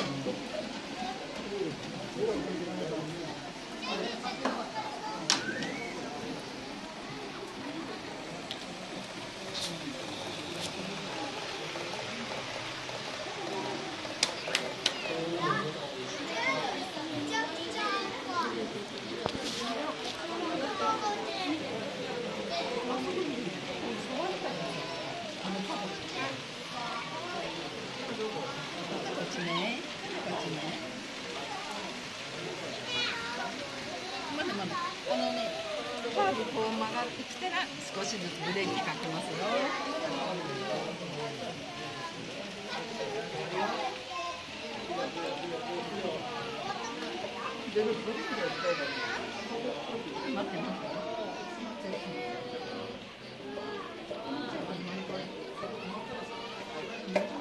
このね、カーブこう曲がってきたら少しずつブレーキかけますよ。待って待って。待って。